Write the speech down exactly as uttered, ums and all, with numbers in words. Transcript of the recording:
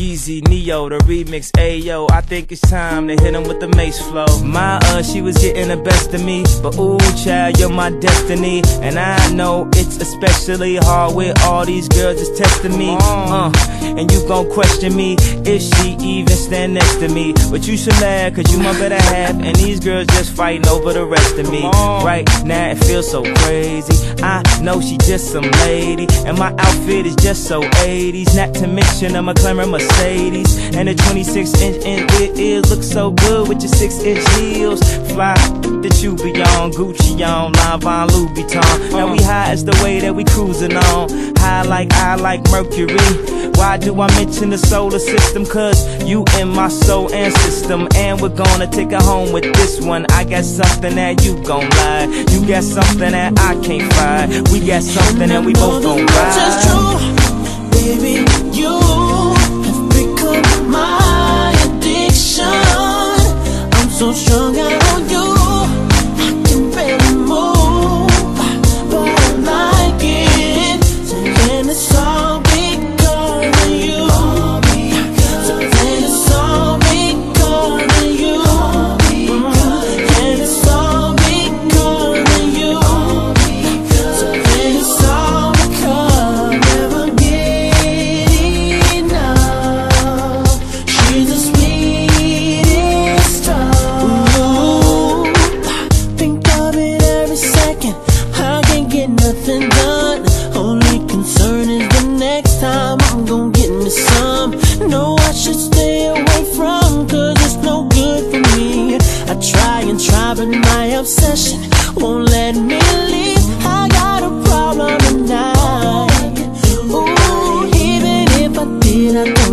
Easy, Neo, the remix, ayo. I think it's time to hit him with the mace flow. My uh, she was getting the best of me, but ooh, child, you're my destiny. And I know it's especially hard with all these girls that's testing me. Uh, and you gon' question me if she even stand next to me. But you should laugh, cause you my better half, and these girls just fighting over the rest of me. Right now it feels so crazy. I know she just some lady, and my outfit is just so eighties. Not to mention a McLaren Mercedes, and a twenty-six inch in it is. Look so good with your six inch heels. Fly that you be on, Gucci on, Lanvin, Louis Vuitton. Now we high as the way that we cruising on. High like I like Mercury. Why do I mention the solar system? Cause you in my soul and system, and we're gonna take it home with this one. I got something that you gon' lie, you got something that I can't find. We got something that we both gon' ride. Just true, baby, you have become my addiction. I'm so strung out on you, I can barely move, but I like it. And it's all because of you. So then it's all because of you. And it's all because of you. So then it's all because I never get enough. She's the sweetest stuff. Ooh, think of it every second. I can't get nothing done. Only concern is the next time I'm gon' get me some. No, I should stay away from, cause it's no good for me. I try and try, but my obsession won't let me leave. I got a problem tonight. Ooh, even if I did, I don't